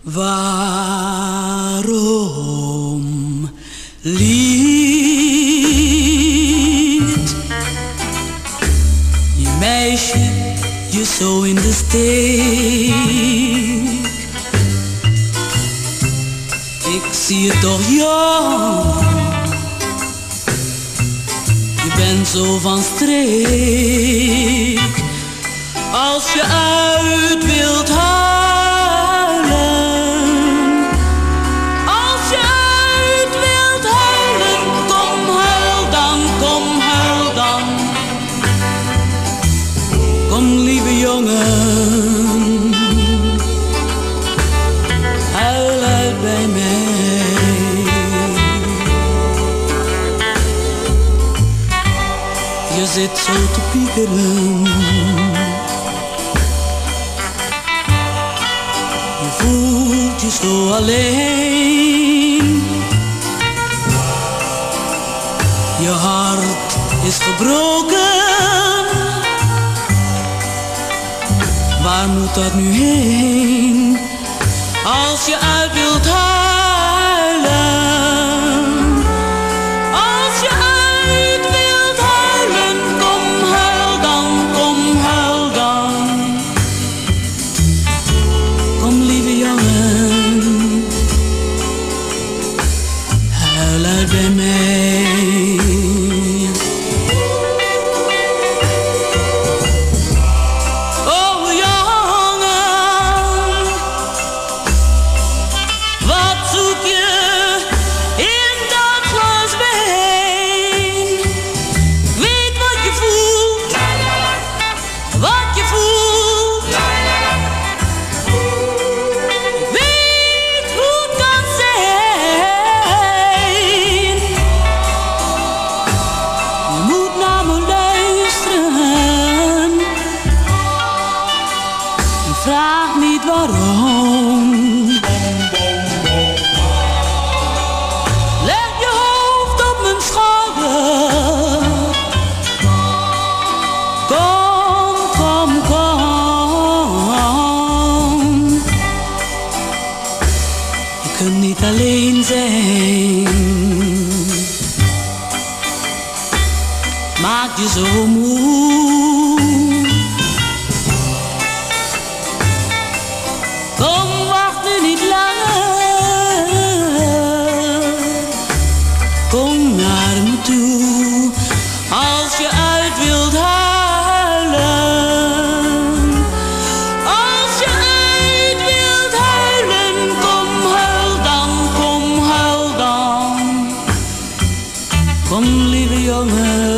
Waarom liet je meisje je zo in de steek? Ik zie het toch jong, je bent zo van streek. Als je uit wilt huilen, als je uit wilt huilen, kom huil dan, kom huil dan. Kom lieve jongen, huil uit bij mij. Je zit zo te piekeren, je voelt je zo alleen. Je hart is gebroken, waar moet dat nu heen? Als je uit wilt huilen, als je uit wilt huilen, kom huil dan, kom huil dan. Kom lieve jongen, huil uit bij mij. Vraag niet waarom. Leg je hoofd op mijn schouder. Kom, kom, kom. Je kunt niet alleen zijn. Maak je zo moe. Kom, wacht nu niet langer. Kom naar me toe. Als je uit wilt huilen, als je uit wilt huilen, kom huil dan, kom huil dan. Kom lieve jongen.